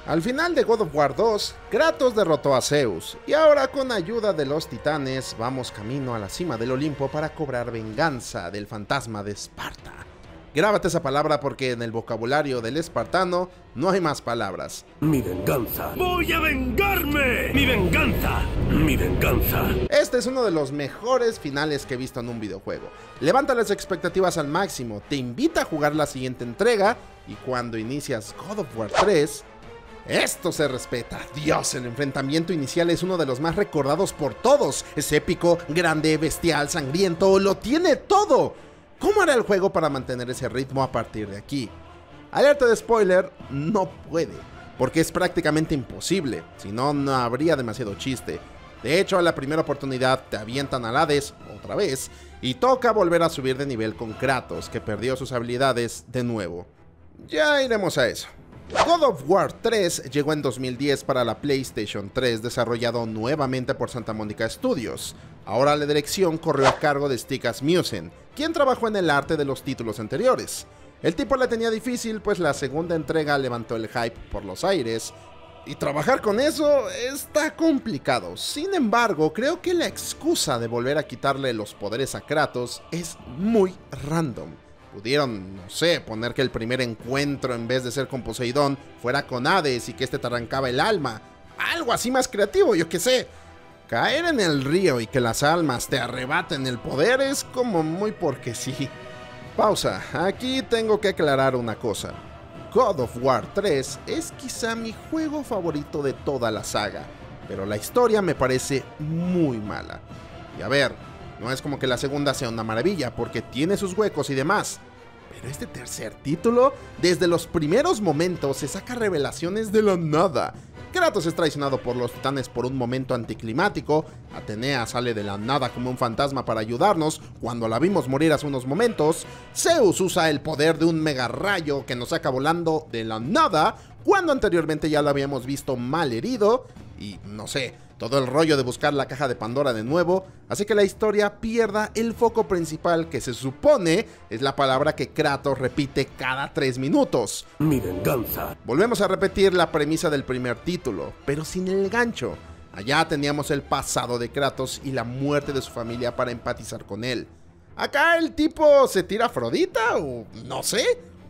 Al final de God of War 2, Kratos derrotó a Zeus, y ahora con ayuda de los titanes vamos camino a la cima del Olimpo para cobrar venganza del fantasma de Esparta. Grábate esa palabra porque en el vocabulario del espartano no hay más palabras. Mi venganza. ¡Voy a vengarme! ¡Mi venganza! ¡Mi venganza! Este es uno de los mejores finales que he visto en un videojuego. Levanta las expectativas al máximo, te invita a jugar la siguiente entrega, y cuando inicias God of War 3... esto se respeta. Dios, el enfrentamiento inicial es uno de los más recordados por todos. Es épico, grande, bestial, sangriento, lo tiene todo. ¿Cómo hará el juego para mantener ese ritmo a partir de aquí? Alerta de spoiler, no puede, porque es prácticamente imposible, si no, no habría demasiado chiste. De hecho, a la primera oportunidad te avientan al Hades, otra vez, y toca volver a subir de nivel con Kratos, que perdió sus habilidades de nuevo. Ya iremos a eso. God of War 3 llegó en 2010 para la PlayStation 3, desarrollado nuevamente por Santa Monica Studios. Ahora la dirección corrió a cargo de Stig Asmussen, quien trabajó en el arte de los títulos anteriores. El tipo la tenía difícil, pues la segunda entrega levantó el hype por los aires, y trabajar con eso está complicado. Sin embargo, creo que la excusa de volver a quitarle los poderes a Kratos es muy random. Pudieron, no sé, poner que el primer encuentro en vez de ser con Poseidón fuera con Hades y que este te arrancaba el alma. Algo así más creativo, yo qué sé. Caer en el río y que las almas te arrebaten el poder es como muy porque sí. Pausa, aquí tengo que aclarar una cosa. God of War 3 es quizá mi juego favorito de toda la saga, pero la historia me parece muy mala. Y a ver, no es como que la segunda sea una maravilla, porque tiene sus huecos y demás. Pero este tercer título, desde los primeros momentos, se saca revelaciones de la nada. Kratos es traicionado por los titanes por un momento anticlimático. Atenea sale de la nada como un fantasma para ayudarnos cuando la vimos morir hace unos momentos. Zeus usa el poder de un mega rayo que nos saca volando de la nada, cuando anteriormente ya lo habíamos visto mal herido. Y no sé, todo el rollo de buscar la caja de Pandora de nuevo hace que la historia pierda el foco principal, que se supone es la palabra que Kratos repite cada 3 minutos. Mi venganza. Volvemos a repetir la premisa del primer título, pero sin el gancho. Allá teníamos el pasado de Kratos y la muerte de su familia para empatizar con él. Acá el tipo se tira a Afrodita o no sé.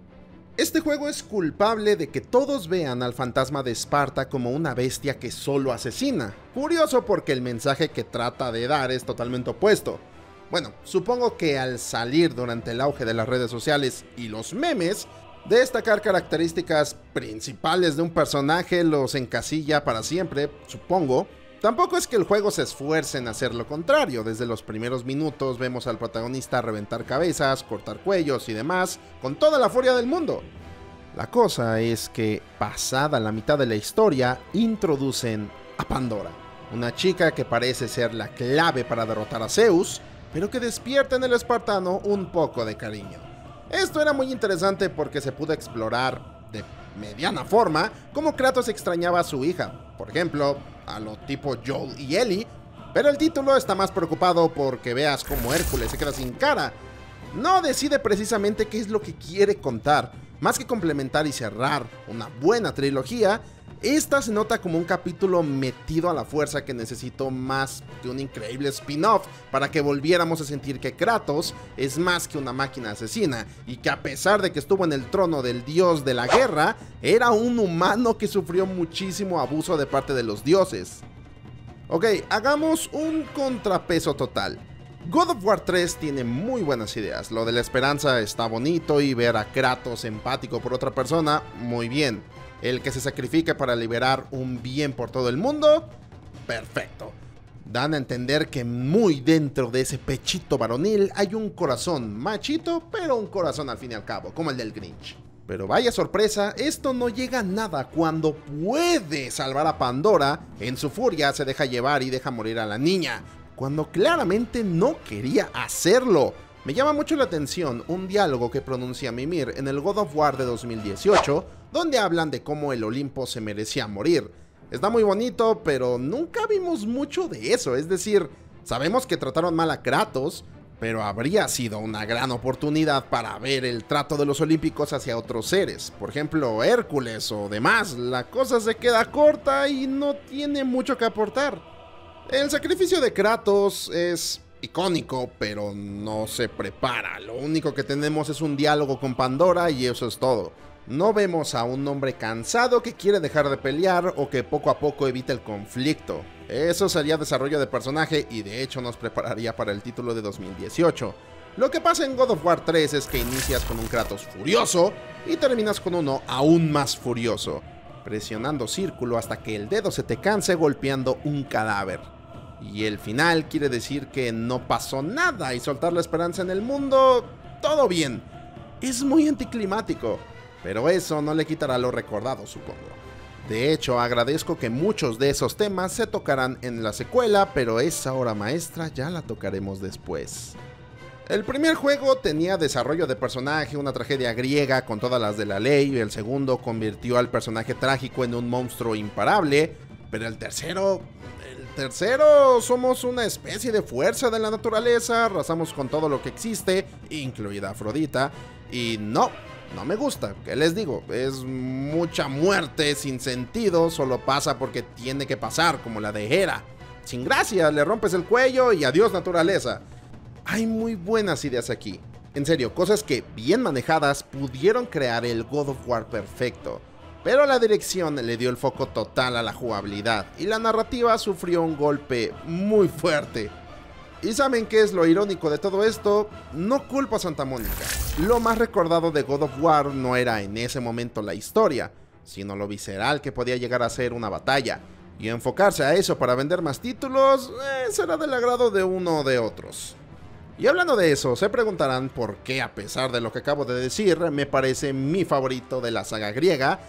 Este juego es culpable de que todos vean al fantasma de Esparta como una bestia que solo asesina. Curioso porque el mensaje que trata de dar es totalmente opuesto. Bueno, supongo que al salir durante el auge de las redes sociales y los memes, destacar características principales de un personaje los encasilla para siempre, supongo. Tampoco es que el juego se esfuerce en hacer lo contrario. Desde los primeros minutos vemos al protagonista reventar cabezas, cortar cuellos y demás, con toda la furia del mundo. La cosa es que, pasada la mitad de la historia, introducen a Pandora, una chica que parece ser la clave para derrotar a Zeus, pero que despierta en el espartano un poco de cariño. Esto era muy interesante porque se pudo explorar de mediana forma cómo Kratos extrañaba a su hija, por ejemplo, a lo tipo Joel y Ellie, pero el título está más preocupado porque veas cómo Hércules se queda sin cara. No decide precisamente qué es lo que quiere contar. Más que complementar y cerrar una buena trilogía, esta se nota como un capítulo metido a la fuerza que necesitó más de un increíble spin-off para que volviéramos a sentir que Kratos es más que una máquina asesina y que a pesar de que estuvo en el trono del dios de la guerra, era un humano que sufrió muchísimo abuso de parte de los dioses. Ok, hagamos un contrapeso total. God of War 3 tiene muy buenas ideas. Lo de la esperanza está bonito y ver a Kratos empático por otra persona, muy bien. El que se sacrifique para liberar un bien por todo el mundo, perfecto. Dan a entender que muy dentro de ese pechito varonil hay un corazón machito, pero un corazón al fin y al cabo, como el del Grinch. Pero vaya sorpresa, esto no llega a nada cuando puede salvar a Pandora. En su furia se deja llevar y deja morir a la niña, cuando claramente no quería hacerlo. Me llama mucho la atención un diálogo que pronuncia Mimir en el God of War de 2018, donde hablan de cómo el Olimpo se merecía morir. Está muy bonito, pero nunca vimos mucho de eso, es decir, sabemos que trataron mal a Kratos, pero habría sido una gran oportunidad para ver el trato de los olímpicos hacia otros seres, por ejemplo Hércules o demás. La cosa se queda corta y no tiene mucho que aportar. El sacrificio de Kratos es icónico, pero no se prepara. Lo único que tenemos es un diálogo con Pandora y eso es todo. No vemos a un hombre cansado que quiere dejar de pelear o que poco a poco evita el conflicto. Eso sería desarrollo de personaje y de hecho nos prepararía para el título de 2018. Lo que pasa en God of War 3 es que inicias con un Kratos furioso y terminas con uno aún más furioso, presionando círculo hasta que el dedo se te canse golpeando un cadáver. Y el final quiere decir que no pasó nada y soltar la esperanza en el mundo, todo bien. Es muy anticlimático, pero eso no le quitará lo recordado, supongo. De hecho, agradezco que muchos de esos temas se tocarán en la secuela, pero esa obra maestra ya la tocaremos después. El primer juego tenía desarrollo de personaje, una tragedia griega con todas las de la ley, el segundo convirtió al personaje trágico en un monstruo imparable, pero el tercero somos una especie de fuerza de la naturaleza, arrasamos con todo lo que existe, incluida Afrodita, y no me gusta, ¿qué les digo? Es mucha muerte sin sentido, solo pasa porque tiene que pasar, como la de Hera. Sin gracia, le rompes el cuello y adiós naturaleza. Hay muy buenas ideas aquí. En serio, cosas que, bien manejadas, pudieron crear el God of War perfecto. Pero la dirección le dio el foco total a la jugabilidad y la narrativa sufrió un golpe muy fuerte. ¿Y saben qué es lo irónico de todo esto? No culpo a Santa Mónica. Lo más recordado de God of War no era en ese momento la historia, sino lo visceral que podía llegar a ser una batalla. Y enfocarse a eso para vender más títulos será del agrado de uno o de otros. Y hablando de eso, se preguntarán por qué, a pesar de lo que acabo de decir, me parece mi favorito de la saga griega.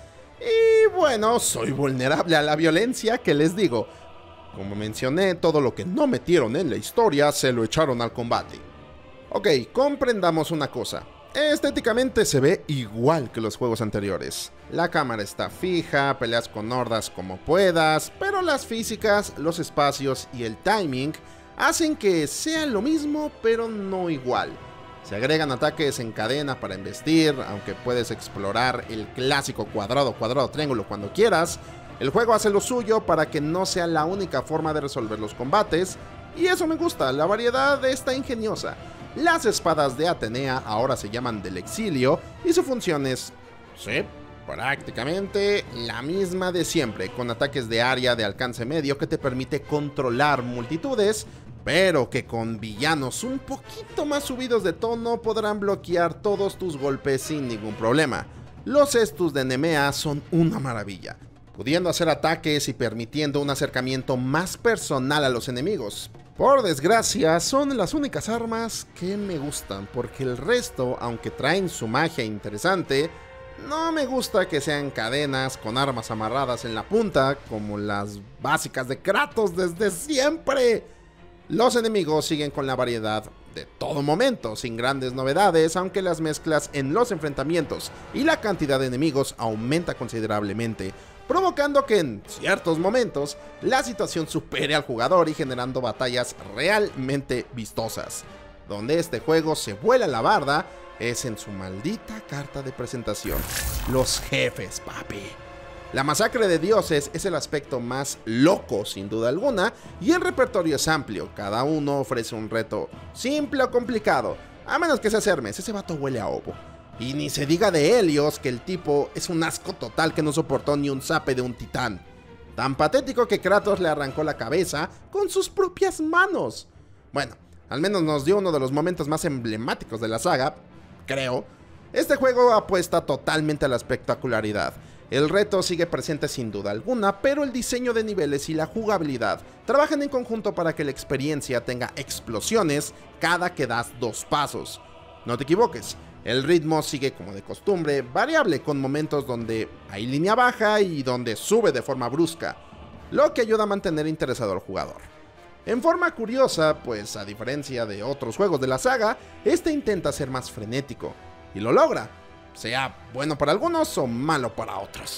Y bueno, soy vulnerable a la violencia, ¿qué les digo? Como mencioné, todo lo que no metieron en la historia se lo echaron al combate. Ok, comprendamos una cosa. Estéticamente se ve igual que los juegos anteriores. La cámara está fija, peleas con hordas como puedas, pero las físicas, los espacios y el timing hacen que sea lo mismo, pero no igual. Se agregan ataques en cadena para embestir, aunque puedes explorar el clásico cuadrado, triángulo cuando quieras. El juego hace lo suyo para que no sea la única forma de resolver los combates, y eso me gusta, la variedad está ingeniosa. Las espadas de Atenea ahora se llaman del exilio, y su función es, sí, prácticamente la misma de siempre, con ataques de área de alcance medio que te permite controlar multitudes, pero que con villanos un poquito más subidos de tono podrán bloquear todos tus golpes sin ningún problema. Los estus de Nemea son una maravilla, pudiendo hacer ataques y permitiendo un acercamiento más personal a los enemigos. Por desgracia, son las únicas armas que me gustan, porque el resto, aunque traen su magia interesante, no me gusta que sean cadenas con armas amarradas en la punta, como las básicas de Kratos desde siempre. Los enemigos siguen con la variedad de todo momento, sin grandes novedades, aunque las mezclas en los enfrentamientos y la cantidad de enemigos aumenta considerablemente, provocando que en ciertos momentos la situación supere al jugador y generando batallas realmente vistosas. Donde este juego se vuela la barda es en su maldita carta de presentación. Los jefes, papi. La masacre de dioses es el aspecto más loco sin duda alguna, y el repertorio es amplio, cada uno ofrece un reto simple o complicado, a menos que sea Hermes, ese vato huele a ovo. Y ni se diga de Helios, que el tipo es un asco total que no soportó ni un zape de un titán. Tan patético que Kratos le arrancó la cabeza con sus propias manos. Bueno, al menos nos dio uno de los momentos más emblemáticos de la saga, creo. Este juego apuesta totalmente a la espectacularidad. El reto sigue presente sin duda alguna, pero el diseño de niveles y la jugabilidad trabajan en conjunto para que la experiencia tenga explosiones cada que das 2 pasos. No te equivoques, el ritmo sigue como de costumbre, variable, con momentos donde hay línea baja y donde sube de forma brusca, lo que ayuda a mantener interesado al jugador. En forma curiosa, pues a diferencia de otros juegos de la saga, este intenta ser más frenético, y lo logra, sea bueno para algunos o malo para otros.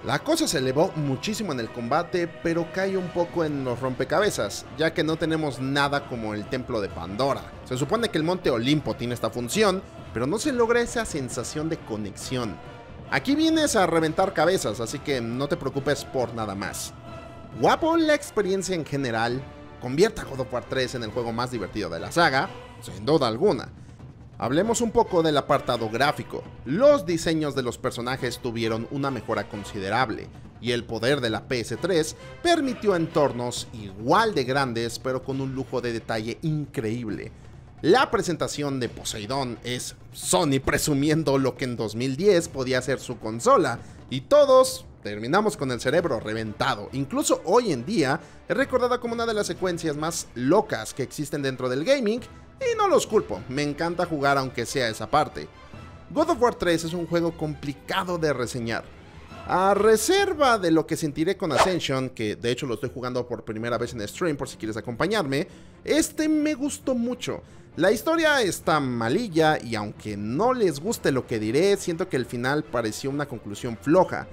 La cosa se elevó muchísimo en el combate, pero cae un poco en los rompecabezas, ya que no tenemos nada como el Templo de Pandora. Se supone que el Monte Olimpo tiene esta función, pero no se logra esa sensación de conexión. Aquí vienes a reventar cabezas, así que no te preocupes por nada más. Guapo la experiencia en general, convierte a God of War 3 en el juego más divertido de la saga, sin duda alguna. Hablemos un poco del apartado gráfico. Los diseños de los personajes tuvieron una mejora considerable, y el poder de la PS3 permitió entornos igual de grandes pero con un lujo de detalle increíble. La presentación de Poseidón es Sony presumiendo lo que en 2010 podía ser su consola, y todos terminamos con el cerebro reventado. Incluso hoy en día es recordada como una de las secuencias más locas que existen dentro del gaming, y no los culpo, me encanta jugar aunque sea esa parte. God of War 3 es un juego complicado de reseñar. A reserva de lo que sentiré con Ascension, que de hecho lo estoy jugando por primera vez en stream por si quieres acompañarme, me gustó mucho. La historia está malilla y aunque no les guste lo que diré, siento que el final pareció una conclusión floja.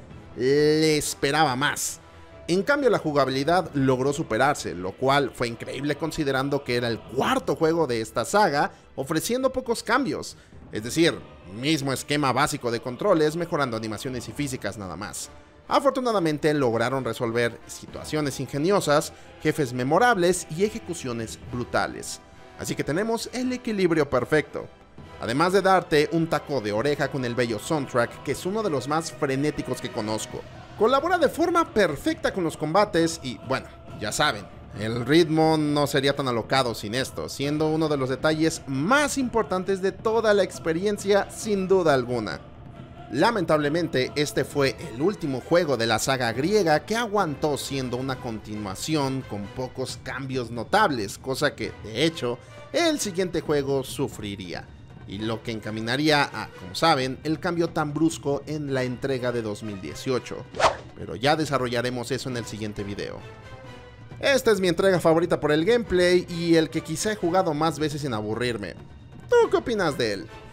Le esperaba más. En cambio la jugabilidad logró superarse, lo cual fue increíble considerando que era el cuarto juego de esta saga, ofreciendo pocos cambios. Es decir, mismo esquema básico de controles, mejorando animaciones y físicas nada más. Afortunadamente lograron resolver situaciones ingeniosas, jefes memorables y ejecuciones brutales. Así que tenemos el equilibrio perfecto. Además de darte un taco de oreja con el bello soundtrack, que es uno de los más frenéticos que conozco. Colabora de forma perfecta con los combates y, bueno, ya saben, el ritmo no sería tan alocado sin esto, siendo uno de los detalles más importantes de toda la experiencia sin duda alguna. Lamentablemente, este fue el último juego de la saga griega que aguantó siendo una continuación con pocos cambios notables, cosa que, de hecho, el siguiente juego sufriría. Y lo que encaminaría a, como saben, el cambio tan brusco en la entrega de 2018. Pero ya desarrollaremos eso en el siguiente video. Esta es mi entrega favorita por el gameplay y el que quizá he jugado más veces sin aburrirme. ¿Tú qué opinas de él?